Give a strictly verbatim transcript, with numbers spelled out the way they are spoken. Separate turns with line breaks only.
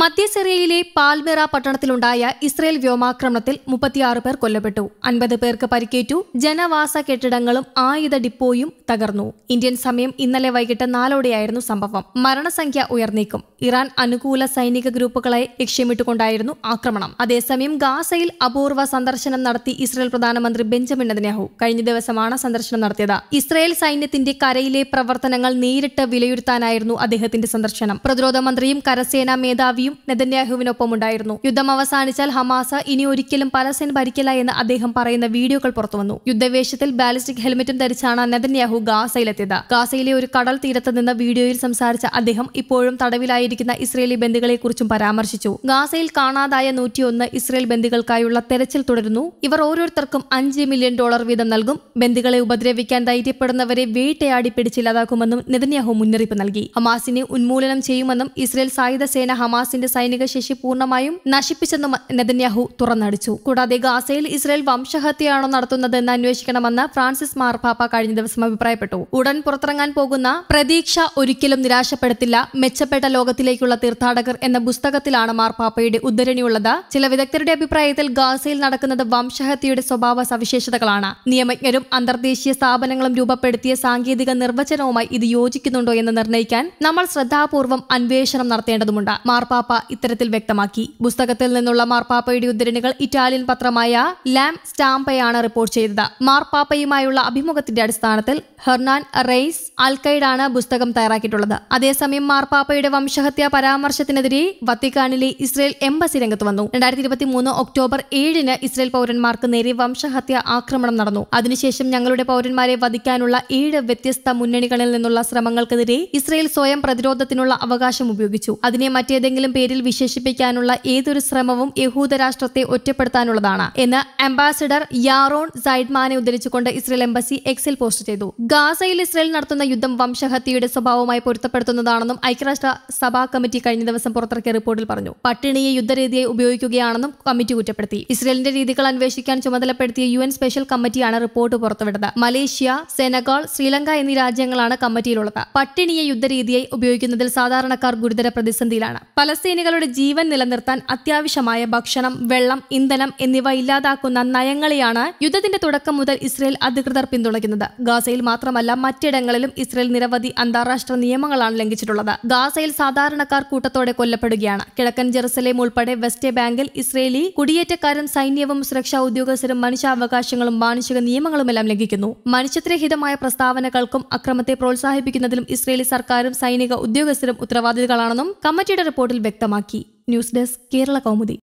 മധ്യ സിറിയയിലെ പാൽമിറ പട്ടണത്തിലുണ്ടായ ഇസ്രയേൽ വ്യോമാക്രമണത്തിൽ മുപ്പത്തിയാറ് പേർ കൊല്ലപ്പെട്ടു. അൻപത് പേർക്ക് പരിക്കേറ്റു. ജനവാസ കെട്ടിടങ്ങളും ആയുധ ഡിപ്പോയും തകർന്നു. ഇന്ത്യൻ സമയം ഇന്നലെ വൈകിട്ട് നാലോടെയായിരുന്നു സംഭവം. മരണസംഖ്യ ഉയർന്നേക്കും. ഇറാൻ അനുകൂല സൈനിക ഗ്രൂപ്പുകളെ ലക്ഷ്യമിട്ടുകൊണ്ടായിരുന്നു ആക്രമണം. അതേസമയം ഗാസയിൽ അപൂർവ സന്ദർശനം നടത്തി ഇസ്രയേൽ പ്രധാനമന്ത്രി ബെഞ്ചമിൻ നെതന്യാഹു കഴിഞ്ഞ ദിവസമാണ് സന്ദർശനം നടത്തിയത്. ഇസ്രയേൽ സൈന്യത്തിന്റെ കരയിലെ പ്രവർത്തനങ്ങൾ നേരിട്ട് വിലയിരുത്താനായിരുന്നു അദ്ദേഹത്തിന്റെ സന്ദർശനം. പ്രതിരോധ മന്ത്രിയും കരസേനാ മേധാവിയും നെതന്യാഹുവിനൊപ്പമുണ്ടായിരുന്നു. യുദ്ധം അവസാനിച്ചാൽ ഹമാസ് ഇനി ഒരിക്കലും പലസ്തീൻ ഭരിക്കില്ല എന്ന് അദ്ദേഹം പറയുന്ന വീഡിയോകൾ പുറത്തുവന്നു. യുദ്ധവേഷത്തിൽ ബാലിസ്റ്റിക് ഹെൽമെറ്റും ധരിച്ചാണ് നെതന്യാഹു ഗാസയിലെത്തിയത്. ഗാസയിലെ ഒരു കടൽ തീരത്ത് നിന്ന് വീഡിയോയിൽ സംസാരിച്ച അദ്ദേഹം ഇപ്പോഴും തടവിലായിരിക്കുന്ന ഇസ്രയേലി ബന്ദികളെക്കുറിച്ചും പരാമർശിച്ചു. ഗാസയിൽ കാണാതായ നൂറ്റിയൊന്ന് ഇസ്രയേൽ ബന്ദികൾക്കായുള്ള തെരച്ചിൽ തുടരുന്നു. ഇവർ ഓരോരുത്തർക്കും അഞ്ച് മില്യൺ ഡോളർ വീതം നൽകും. ബന്ദികളെ ഉപദ്രവിക്കാൻ ധൈര്യപ്പെടുന്നവരെ വേട്ടയാടി പിടിച്ചില്ലാതാക്കുമെന്നും നെതന്യാഹു മുന്നറിയിപ്പ് നൽകി. ഹമാസിനെ ഉന്മൂലനം ചെയ്യുമെന്നും ഇസ്രയേൽ സായുധ സേന ഹമാസിന്റെ സൈനിക ശേഷി പൂർണ്ണമായും നശിപ്പിച്ചെന്നും നെതന്യാഹു തുറന്നടിച്ചു. കൂടാതെ ഗാസയിൽ ഇസ്രയേൽ വംശഹത്യയാണോ നടത്തുന്നതെന്ന് അന്വേഷിക്കണമെന്ന് ഫ്രാൻസിസ് മാർപ്പാപ്പ കഴിഞ്ഞ ദിവസം അഭിപ്രായപ്പെട്ടു. ഉടൻ പുറത്തിറങ്ങാൻ പോകുന്ന പ്രതീക്ഷ ഒരിക്കലും നിരാശപ്പെടുത്തില്ല, മെച്ചപ്പെട്ട ലോകത്തിലേക്കുള്ള തീർത്ഥാടകർ എന്ന പുസ്തകത്തിലാണ് മാർപ്പാപ്പയുടെ ഉദ്ധരണിയുള്ളത്. ചില വിദഗ്ധരുടെ അഭിപ്രായത്തിൽ ഗാസയിൽ നടക്കുന്നത് വംശഹത്യയുടെ സ്വഭാവ സവിശേഷതകളാണ്. നിയമജ്ഞരും അന്തർദേശീയ സ്ഥാപനങ്ങളും രൂപപ്പെടുത്തിയ സാങ്കേതിക നിർവചനവുമായി ഇത് യോജിക്കുന്നുണ്ടോ എന്ന് നിർണ്ണയിക്കാൻ നമ്മൾ ശ്രദ്ധാപൂർവം അന്വേഷണം നടത്തേണ്ടതുണ്ട്, മാർപ്പാപ്പ ഇത്തരത്തിൽ വ്യക്തമാക്കി. പുസ്തകത്തിൽ നിന്നുള്ള മാർപ്പാപ്പയുടെ ഉദ്ധരണികൾ ഇറ്റാലിയൻ പത്രമായ ലാം സ്റ്റാമ്പയാണ് റിപ്പോർട്ട് ചെയ്തത്. മാർപ്പാപ്പയുമായുള്ള അഭിമുഖത്തിന്റെ അടിസ്ഥാനത്തിൽ ഹെർനാൻ റെയ്സ് അൽക്കൈഡാണ് പുസ്തകം തയ്യാറാക്കിയിട്ടുള്ളത്. അതേസമയം മാർപ്പാപ്പയുടെ വംശഹത്യ പരാമർശത്തിനെതിരെ വത്തിക്കാനിലെ ഇസ്രയേൽ എംബസി രംഗത്ത് വന്നു. രണ്ടായിരത്തി ഇരുപത്തി മൂന്ന് ഒക്ടോബർ ഏഴിന് ഇസ്രയേൽ പൗരന്മാർക്ക് നേരെ വംശഹത്യ ആക്രമണം നടന്നു. അതിനുശേഷം ഞങ്ങളുടെ പൗരന്മാരെ വധിക്കാനുള്ള ഏഴ് വ്യത്യസ്ത മുന്നണികളിൽ നിന്നുള്ള ശ്രമങ്ങൾക്കെതിരെ ഇസ്രയേൽ സ്വയം പ്രതിരോധത്തിനുള്ള അവകാശം ഉപയോഗിച്ചു. അതിനെ മറ്റേതെങ്കിലും പേരിൽ വിശേഷിപ്പിക്കാനുള്ള ഏതൊരു ശ്രമവും യഹൂദ രാഷ്ട്രത്തെ ഒറ്റപ്പെടുത്താനുള്ളതാണ് എന്ന് അംബാസിഡർ യാറോൺ സൈഡ്മാനെ ഉദ്ധരിച്ചുകൊണ്ട് ഇസ്രയേൽ എംബസി എക്സിൽ പോസ്റ്റ് ചെയ്തു. ഗാസയിൽ ഇസ്രയേൽ നടത്തുന്ന യുദ്ധം വംശഹത്യയുടെ സ്വഭാവവുമായി പൊരുത്തപ്പെടുത്തുന്നതാണെന്നും ഐക്യരാഷ്ട്ര സഭാ കമ്മിറ്റി കഴിഞ്ഞ ദിവസം പുറത്തിറക്കിയ റിപ്പോർട്ടിൽ പറഞ്ഞു. പട്ടിണിയെ യുദ്ധരീതിയായി ഉപയോഗിക്കുകയാണെന്നും കമ്മിറ്റി കുറ്റപ്പെടുത്തി. ഇസ്രയേലിന്റെ രീതികൾ അന്വേഷിക്കാൻ ചുമതലപ്പെടുത്തിയ യു എൻ സ്പെഷ്യൽ കമ്മിറ്റിയാണ് റിപ്പോർട്ട് പുറത്തുവിട്ടത്. മലേഷ്യ, സെനഗാൾ, ശ്രീലങ്ക എന്നീ രാജ്യങ്ങളാണ് കമ്മിറ്റിയിലുള്ളത്. പട്ടിണിയെ യുദ്ധരീതിയായി ഉപയോഗിക്കുന്നതിൽ സാധാരണക്കാർ ഗുരുതര പ്രതിസന്ധിയിലാണ്. പലസ്തീനികളുടെ ജീവൻ നിലനിർത്താൻ അത്യാവശ്യമായ ഭക്ഷണം, വെള്ളം, ഇന്ധനം എന്നിവ ഇല്ലാതാക്കുന്ന നയങ്ങളെയാണ് യുദ്ധത്തിന്റെ തുടക്കം മുതൽ ഇസ്രയേൽ അധികൃതർ പിന്തുണയ്ക്കുന്നത്. ഗാസയിൽ മാത്രമല്ല മറ്റിടങ്ങളിലും ഇസ്രയേൽ നിരവധി അന്താരാഷ്ട്ര നിയമങ്ങളാണ് ലംഘിച്ചിട്ടുള്ളത്. ഗാസയിൽ സാധാരണക്കാർ കൂട്ടത്തോടെ കൊല്ലപ്പെടുകയാണ്. കിഴക്കൻ ജെറുസലേം ഉൾപ്പെടെ വെസ്റ്റ് ബാങ്കിൽ ഇസ്രയേലി കുടിയേറ്റക്കാരും സൈന്യവും സുരക്ഷാ ഉദ്യോഗസ്ഥരും മനുഷ്യാവകാശങ്ങളും മാനുഷിക നിയമങ്ങളുമെല്ലാം ലംഘിക്കുന്നു. മനുഷ്യത്വരഹിതമായ പ്രസ്താവനകൾക്കും അക്രമത്തെ പ്രോത്സാഹിപ്പിക്കുന്നതിലും ഇസ്രയേലി സർക്കാരും സൈനിക ഉദ്യോഗസ്ഥരും ഉത്തരവാദികളാണെന്നും കമ്മിറ്റിയുടെ റിപ്പോർട്ടിൽ വ്യക്തമാക്കി. News desk Kerala Kaumudi.